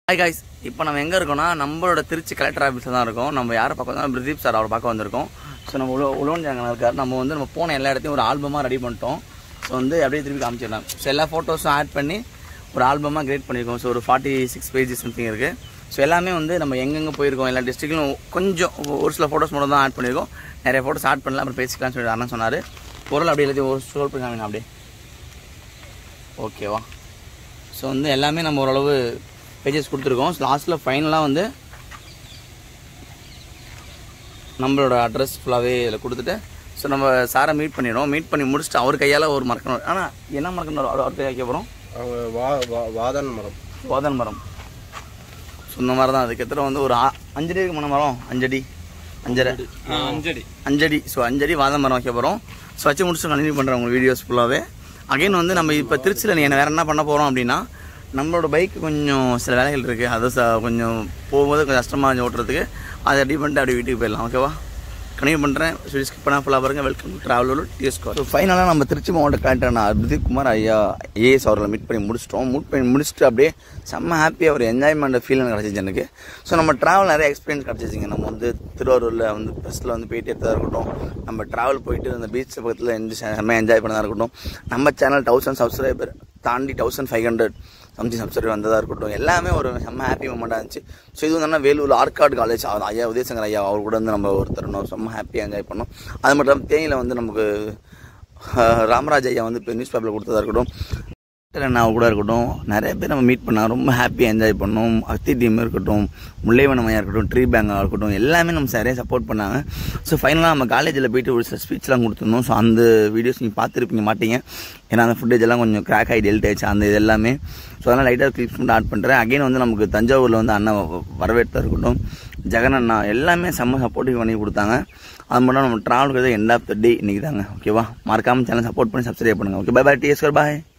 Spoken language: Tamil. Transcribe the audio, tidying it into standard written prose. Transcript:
Hi guys, இப்போ நம்ம எங்க இருக்கோம்னா நம்மளோட திருச்சி கலெக்டர் ஆபீஸ்ல தான் இருக்கோம். நம்ம யாரை பார்க்க வந்தோம்? பிரதீப் சார் அவர் பார்க்க வந்திருக்கோம். ஸோ நம்ம உலோன் ஜாங்கல இருக்கார். நம்ம போன எல்லா இடத்தையும் ஒரு ஆல்பமாக ரெடி பண்ணிட்டோம். ஸோ அப்படியே திருப்பி காமிச்சிடலாம். ஸோ எல்லா ஃபோட்டோஸும் ஆட் பண்ணி ஒரு ஆல்பமாக கிரியேட் பண்ணியிருக்கோம். ஸோ ஒரு 46 பேஜஸ் சம்திங் இருக்குது. ஸோ எல்லாமே நம்ம எங்கெங்கே போயிருக்கோம், எல்லா டிஸ்ட்ரிக்ட்லையும் கொஞ்சம் ஒரு சில ஃபோட்டோஸ் மட்டும் தான் ஆட் பண்ணியிருக்கோம். நிறைய ஃபோட்டோஸ் ஆட் பண்ணலாம், அப்புறம் பேசிக்கலாம்னு சொல்லி அண்ணன் சொன்னார். பொருள் அப்படியே எல்லாத்தையும் ஒரு ஸ்க்ரோல் பண்ணி காமிங்க அப்படியே. ஓகேவா? ஸோ எல்லாமே நம்ம ஓரளவு பேஜஸ் கொடுத்துருக்கோம். லாஸ்ட்டில் ஃபைனலாக நம்மளோட அட்ரஸ் ஃபுல்லாகவே இதில் கொடுத்துட்டு ஸோ நம்ம சாரை மீட் பண்ணிடுறோம். மீட் பண்ணி முடிச்சுட்டு அவர் கையால் ஒரு மரக்கணும். ஆனால் என்ன மரக்கணும் அவர் கை வைக்க போகிறோம்? வாதன் மரம். ஸோ இந்த மாதிரி தான். அதுக்கு எத்தனை ஒரு 5 அடி மன மரம், 5 அடி 5 அடி. ஸோ 5 அடி வாதன் மரம் வைக்க போகிறோம். ஸோ வச்சு முடிச்சுட்டு கண்டினியூ பண்ணுறோம் உங்கள் வீடியோஸ் ஃபுல்லாகவே. அகைன் நம்ம இப்போ திருச்சியில் நீ வேறு என்ன பண்ண போகிறோம் அப்படின்னா, நம்மளோட பைக்கு கொஞ்சம் சில வேலைகள் இருக்குது. அதை கொஞ்சம் போகும்போது கொஞ்சம் கஷ்டமாக கொஞ்சம் ஓட்டுறதுக்கு அதை ரெடி பண்ணிட்டு அப்படியே வீட்டுக்கு போயிடலாம். ஓகேவா? கண்டினியூ பண்ணுறேன். சொல்லி ஸ்கிப் பண்ணால் ஃபுல்லாக பாருங்கள். வெல்கம் டு ட்ராவலர் டிஎஸ்கோ. ஸோ ஃபைனலாக நம்ம திருச்சி மாவட்ட கலெக்டர் பிரதீப் குமார் ஐயா ஏஎஸ் அவர்களை மீட் பண்ணி முடிச்சுட்டு அப்படியே செம்ம ஹாப்பியாக ஒரு என்ஜாய்மெண்ட் ஃபீல் கிடச்சிச்சு எனக்கு. ஸோ நம்ம ட்ராவல் நிறைய எக்ஸ்பீரியன்ஸ் கிடச்சிச்சிங்க. நம்ம திருவாரூரில் பஸ்ஸில் போயிட்டு எடுத்ததாக இருக்கட்டும், நம்ம ட்ராவல் போயிட்டு அந்த பீச் பக்கத்தில் செம்ம என்ஜாய் பண்ணதாக இருக்கட்டும், நம்ம சேனல் 1000 சப்ஸ்கிரைபர் தாண்டி 1500 சம்திங் சப்ஸ்கிரைபர் வந்ததாக இருக்கட்டும், எல்லாமே ஒரு செம்ம ஹாப்பி மூமெண்ட்டாக இருந்துச்சு. ஸோ இது வேலூர் ஆர்காடு காலேஜ் ஐயா உதயசங்கர் ஐயா அவர் கூட நம்ம ஒருத்தர் செம்ம ஹாப்பியாக என்ஜாய் பண்ணோம். அது மட்டும் இல்லாமல் தேனியில் நமக்கு ராமராஜ் ஐயா இப்போ நியூஸ் பேப்பரில் கொடுத்ததாக இருக்கட்டும், நான் கூட இருக்கட்டும், நிறைய பேர் நம்ம மீட் பண்ணால் ரொம்ப ஹாப்பியாக என்ஜாய் பண்ணோம். அத்தி டீம் இருக்கட்டும், முல்லைவனமையாக இருக்கட்டும், ட்ரீ பேங்காக இருக்கட்டும், எல்லாமே நம்ம நிறைய சப்போர்ட் பண்ணாங்க. ஸோ ஃபைனலாக நம்ம காலேஜில் போயிட்டு ஒரு சில ஸ்பீச்லாம் கொடுத்துருந்தோம். ஸோ அந்த வீடியோஸ் நீங்கள் பார்த்துருப்பீங்க மாட்டீங்க, ஏன்னா அந்த ஃபுட்டேஜ் எல்லாம் கொஞ்சம் கிராக் ஆகி டெல்ட் ஆயிடுச்சு அந்த இது எல்லாமே. ஸோ அதெல்லாம் லைட்டாக கிளிப்ஸ் மட்டும் ஆட் பண்ணுறேன். அகைன் நமக்கு தஞ்சாவூரில் அண்ணன் வரவேற்று இருக்கட்டும், ஜெகன் அண்ணா எல்லாமே செம்ம சப்போர்ட்டிவ் பண்ணி கொடுத்தாங்க. அது மட்டும் நம்ம ட்ராவலுக்கு எண்ட் ஆஃப் த டே இன்றைக்கி தாங்க. ஓகேவா? மறக்காமல் சேனல் சப்போர்ட் பண்ணி சப்ஸ்கிரைப் பண்ணுங்கள். ஓகே, பை பை, டிஎஸ்கர், பாய்.